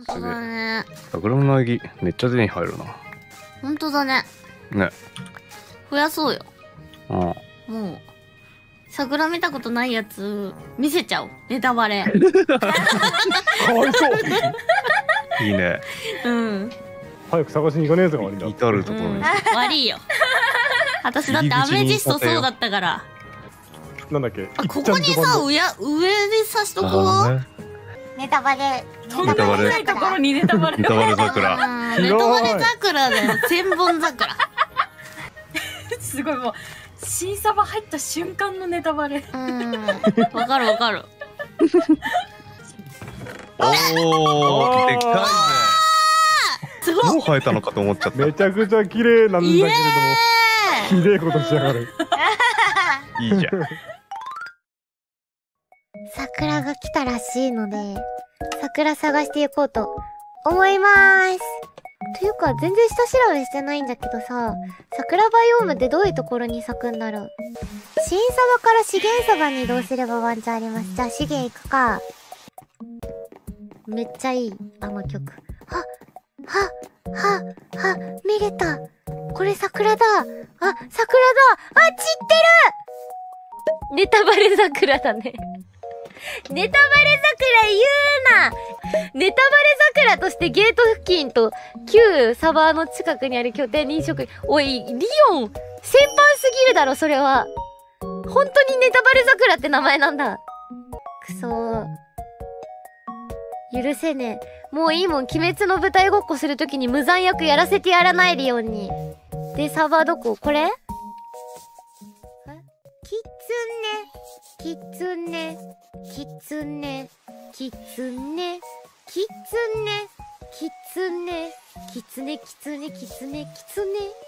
当だね。 桜の苗木めっちゃ手に入るな。 本当だね。 ね。 増やそうよ。 うん。 もう桜見たことないやつ見せちゃおう。ネタバレ。 かわいそう。 いいね。 うん。 早く探しに行かねえぞが悪いんだ。 至るところに。 悪いよ。私だってアメジストそうだったから。 なんだっけ。 あ、ここにさ、上に刺しとこう。 ネタバレ。 ネタバレ。 ないところにネタバレ。 ネタバレ桜。 ネタバレ桜だよ。千本桜。 すごいもう新サバ入った瞬間のネタバレ。 うん。わかるわかる。 おー、でっかいね。 すごい。 もう生えたのかと思っちゃった。 めちゃくちゃ綺麗なんだけれども。綺麗ことしやがる。 いいじゃん。 桜が来たらしいので、桜探していこうと思いまーす。というか、全然下調べしてないんだけどさ、桜バイオームってどういうところに咲くんだろう。新サバから資源サバに移動すればワンチャンあります。じゃあ資源行くか。めっちゃいい、あの曲。見れた。これ桜だ。あ、桜だ。あ、散ってる。ネタバレ桜だね。ネタバレ桜言うな。ネタバレ桜としてゲート付近と旧サバーの近くにある拠点に飲食。おい、リオン、先般すぎるだろ、それは。本当にネタバレ桜って名前なんだ。くそー。許せねえ。もういいもん、鬼滅の舞台ごっこするときに無残役やらせてやらないリオンに。で、サバーどこ？これ？キツネ、キツネ、キツネ、キツネ、キツネ、キツネ、キツネ、キツネ、キツネ、キツネ。